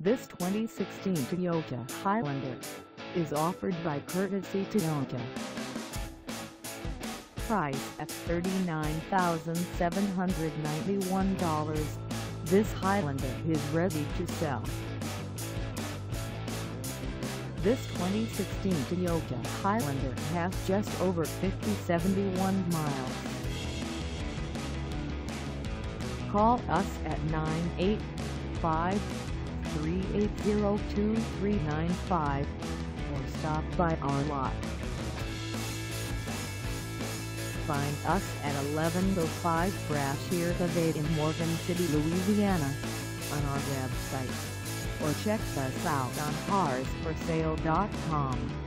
This 2016 Toyota Highlander is offered by Courtesy Toyota. Price at $39,791, this Highlander is ready to sell. This 2016 Toyota Highlander has just over 71 miles. Call us at 985-380-2395 or stop by our lot. Find us at 1105 Brashear Ave Morgan City, Louisiana on our website, or check us out on carsforsale.com.